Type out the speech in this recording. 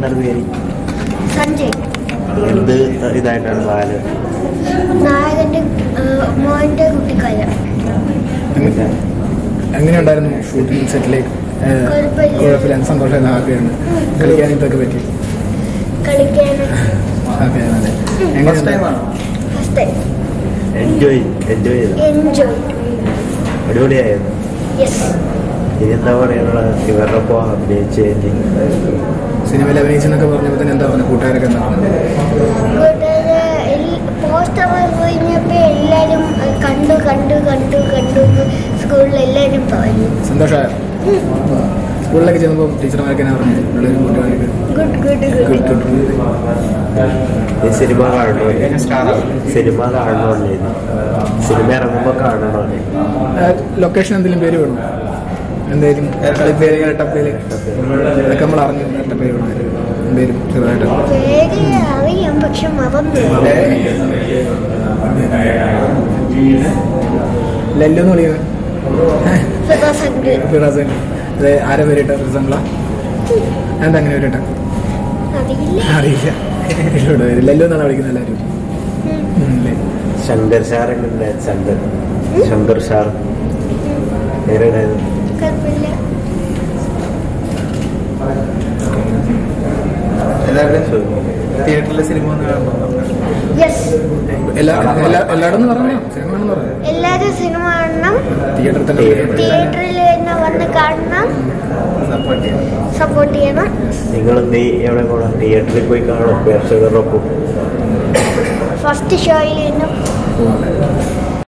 എന്താണ് പേര്? സഞ്ജയ്. എന്ത് ഇതായിട്ടാണ് ബാല്? നായകന്റെ മോന്റെ കുട്ടിക്കാലം. എങ്ങനെയുണ്ടായിരുന്നു ഷൂട്ടിംഗ് സെറ്റിലേക്ക്? കുഴപ്പമില്ല, സന്തോഷമായിരുന്നു, ഹാപ്പിയാണ്. കളിക്കാനായിട്ടൊക്കെ പറ്റി? ഹാപ്പിയാണല്ലേ? എൻജോയ് അടിപൊളിയായിരുന്നു. ഇനി എന്താ പറയാനുള്ളത് ഇവരുടെ ഒപ്പം അഭിനയിച്ച് സിനിമയിൽ അഭിനയിച്ചെന്നൊക്കെ പറഞ്ഞപ്പോൾ തന്നെ എന്താ പറഞ്ഞു കൂട്ടുകാരൊക്കെ? എന്താ പോസ്റ്റർ കഴിഞ്ഞപ്പോ എല്ലാരും കണ്ടു സ്കൂളിൽ എല്ലാരും പറഞ്ഞു. സന്തോഷമായ സ്കൂളിലൊക്കെ ചെന്നപ്പോൾ ടീച്ചർമാരൊക്കെ എന്നാ പറഞ്ഞു? സിനിമ കാണണോ? സിനിമ ഇറങ്ങുമ്പോ കാണണോ? ലൊക്കേഷൻ എന്തെങ്കിലും പേര് വേണം? എന്തായാലും കളിപ്പേര്, ഇരട്ടപ്പേര് അതൊക്കെ നമ്മൾ അറിഞ്ഞു. ഇരട്ടപ്പേര് വേണം എന്തേലും ചെറുതായിട്ട്? അറിയാം, പക്ഷെ ലല്ലു എന്ന് വിളിക്കുന്നത് അത് ആരെ പേരിട്ട? റിസംബ്ല എന്താ അങ്ങനെ പേരിട്ട? അറിയില്ല. ലല്ലു എന്നാണ് വിളിക്കുന്നത് എല്ലാവരും. ശങ്കർ ഷാർ ശങ്കർ ഷാർ പേരുണ്ടായിരുന്നു. തിയേറ്ററിലെ സിനിമ എല്ലായിടത്തും പറഞ്ഞു എല്ലാരും സിനിമ കാണണം, തിയേറ്ററിൽ തന്നെ വന്ന് കാണണം, സപ്പോർട്ട് ചെയ്യണം. നിങ്ങൾ എവിടെ പോകണം? തിയേറ്ററിൽ പോയി കാണണം പ്രേക്ഷകരോടൊപ്പം. ഫസ്റ്റ് ഷോയിൽ തന്നെ